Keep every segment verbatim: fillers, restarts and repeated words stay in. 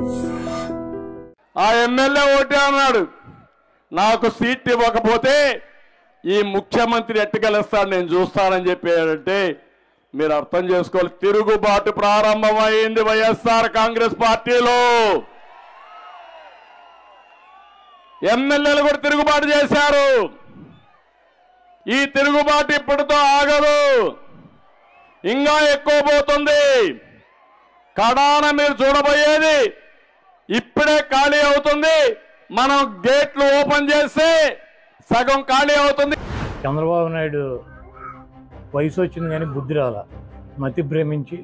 ఆ ఎమ్మెల్యే ఓటే అన్నాడు, నాకు సీట్ ఇవ్వకపోతే ఈ ముఖ్యమంత్రి ఎట్టుకెళ్ళిస్తాడు నేను చూస్తానని చెప్పాడంటే మీరు అర్థం చేసుకోవాలి. తిరుగుబాటు ప్రారంభమైంది వైఎస్ఆర్ కాంగ్రెస్ పార్టీలో. ఎమ్మెల్యేలు కూడా తిరుగుబాటు చేశారు. ఈ తిరుగుబాటు ఇప్పటితో ఆగదు, ఇంకా ఎక్కువ పోతుంది. కడాన మీరు చూడబోయేది ఇప్పుడే ఖాళీ అవుతుంది. మనం గేట్లు ఓపెన్ చేస్తే సగం ఖాళీ అవుతుంది. చంద్రబాబు నాయుడు వయసు వచ్చింది కానీ బుద్ధి రాల, మతి భ్రమించి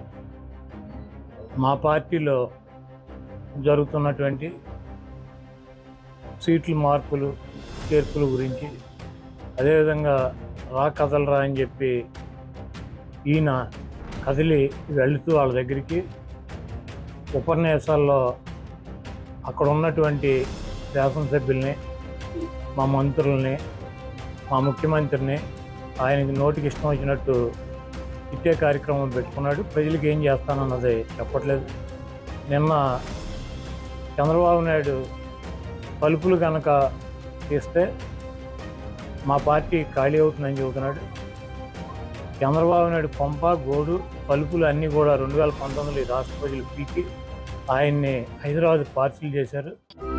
మా పార్టీలో జరుగుతున్నటువంటి సీట్ల మార్పులు చేర్పుల గురించి, అదేవిధంగా రా కదలరా అని చెప్పి ఈయన కదిలి వెళుతూ వాళ్ళ దగ్గరికి ఉపన్యాసాల్లో అక్కడ ఉన్నటువంటి శాసనసభ్యుల్ని, మా మంత్రుల్ని, మా ముఖ్యమంత్రిని ఆయనకి నోటికి ఇష్టం వచ్చినట్టు ఇట్టే కార్యక్రమం పెట్టుకున్నాడు. ప్రజలకు ఏం చేస్తానన్నది చెప్పట్లేదు. నిన్న చంద్రబాబు నాయుడు పలుపులు కనుక తీస్తే మా పార్టీ ఖాళీ అవుతుందని చెబుతున్నాడు. చంద్రబాబు నాయుడు పంప గోడు పలుపులు అన్నీ కూడా రెండు వేల పంతొమ్మిదిలో రాష్ట్ర ప్రజలు పీకి ఆయన్ని హైదరాబాద్ పార్సిల్ చేశారు.